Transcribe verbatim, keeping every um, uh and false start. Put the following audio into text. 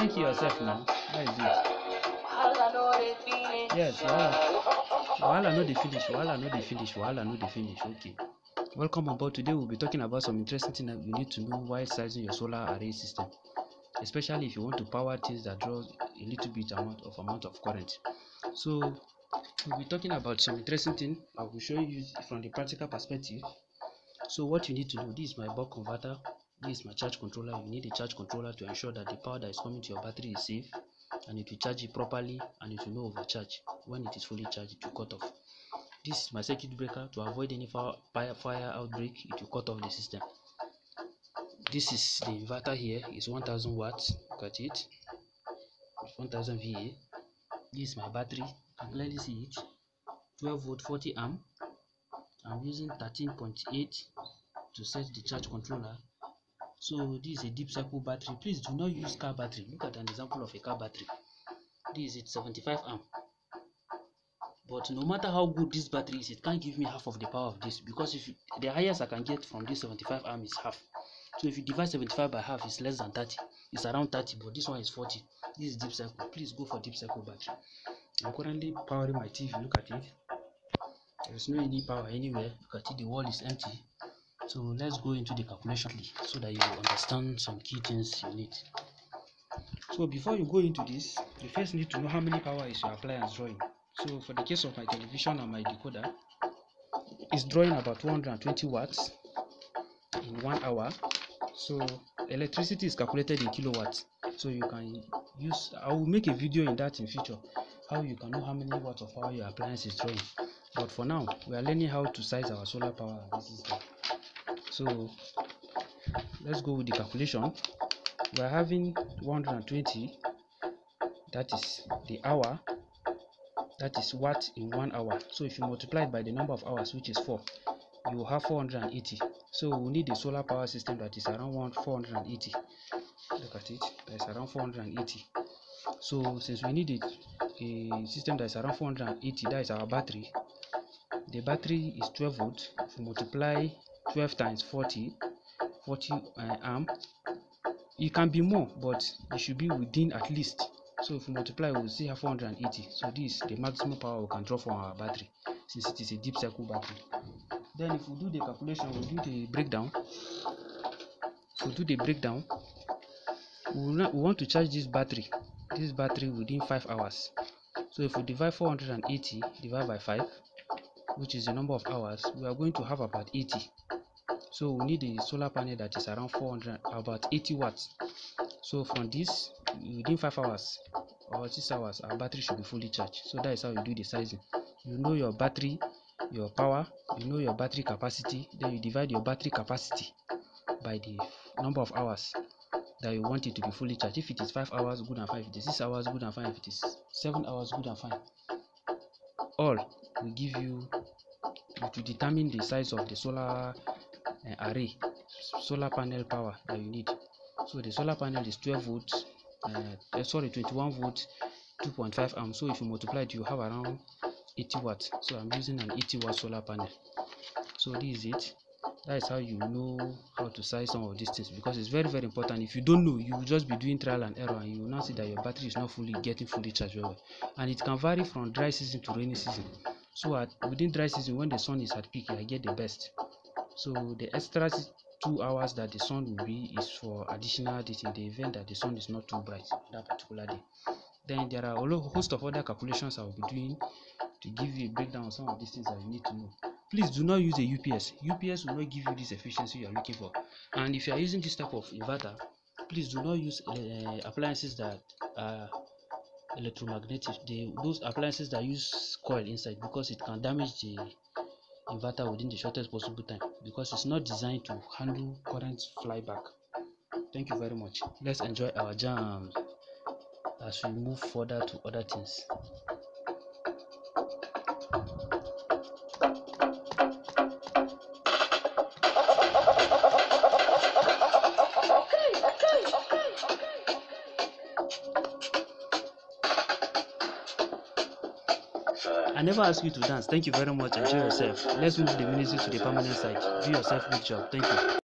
think yourself now. That is it. Yes, wahala. Wahala no dey finish. Wahala no dey finish. Wahala no dey finish. Okay. Welcome on board. Today we'll be talking about some interesting things that you need to know while sizing your solar array system, especially if you want to power things that draw a little bit amount of amount of current. So we'll be talking about some interesting things. I will show you from the practical perspective. So what you need to do, this is my buck converter, this is my charge controller. You need a charge controller to ensure that the power that is coming to your battery is safe and it will charge it properly and it will not overcharge. When it is fully charged, it will cut off. This is my circuit breaker. To avoid any fire, fire outbreak, it will cut off the system. This is the inverter here. It's one thousand watts. Look at it. It's one thousand V A. This is my battery. You can clearly see it. twelve volt, forty amp. I'm using thirteen point eight to set the charge controller. So this is a deep cycle battery. Please do not use car battery. Look at an example of a car battery. This is it, seventy-five amp. But no matter how good this battery is, it can't give me half of the power of this, because if you, the highest I can get from this seventy-five amp is half. So if you divide seventy-five by half, it's less than thirty. It's around thirty, but this one is forty. This is deep cycle. Please go for deep cycle battery. I'm currently powering my T V. Look at it. There's no any power anywhere. Look at it. The wall is empty. So let's go into the calculation so that you understand some key things you need. So before you go into this, you first need to know how many power is your appliance drawing. So for the case of my television and my decoder, it's drawing about one hundred twenty watts in one hour. So electricity is calculated in kilowatts. So you can use, I will make a video in that in future, how you can know how many watts of power your appliance is drawing. But for now, we are learning how to size our solar power and this system. So let's go with the calculation. We are having one hundred twenty, that is the hour, that is watt in one hour. So if you multiply it by the number of hours, which is four, you will have four hundred eighty. So we need a solar power system that is around four hundred eighty. Look at it, that is around four hundred eighty. So since we need a, a system that is around four hundred eighty, that is our battery. The battery is twelve volt. If you multiply twelve times forty, forty uh, amp, it can be more, but it should be within at least. So if you multiply, we will see four hundred eighty. So this is the maximum power we can draw from our battery, since it is a deep cycle battery. Then if we do the calculation, we we'll do the breakdown. If we do the breakdown, we, will not, we want to charge this battery, this battery within five hours. So if we divide four hundred eighty divided by five, which is the number of hours, we are going to have about eighty. So we need a solar panel that is around four hundred, about eighty watts. So from this, within five hours or six hours, our battery should be fully charged. So that is how you do the sizing. You know your battery, your power, you know your battery capacity, then you divide your battery capacity by the number of hours that you want it to be fully charged. If it is five hours, good and fine. If it is six hours, good and fine. If it is seven hours, good and fine. All will give you to determine the size of the solar uh, array, solar panel power that you need. So the solar panel is twelve volts, uh, sorry, twenty-one volts, two point five amps. So if you multiply it, you have around eighty watts. So I'm using an eighty watt solar panel. So this is it. That is how you know how to size some of these things, because it's very very important. If you don't know, you will just be doing trial and error, and you will not see that your battery is not fully getting fully charged very well. And it can vary from dry season to rainy season. So at, within dry season, when the sun is at peak, I get the best. So the extra two hours that the sun will be is for additional days in the event that the sun is not too bright that particular day. Then there are a host of other calculations I will be doing to give you a breakdown of some of these things that you need to know. Please do not use a U P S. U P S will not give you this efficiency you are looking for. And if you are using this type of inverter, please do not use uh, appliances that are electromagnetic. The, those appliances that use coil inside, because it can damage the inverter within the shortest possible time, because it's not designed to handle current flyback. Thank you very much. Let's enjoy our jam as we move further to other things. I never ask you to dance. Thank you very much. Enjoy yourself. Let's move the music to the permanent side. Do yourself good job. Thank you.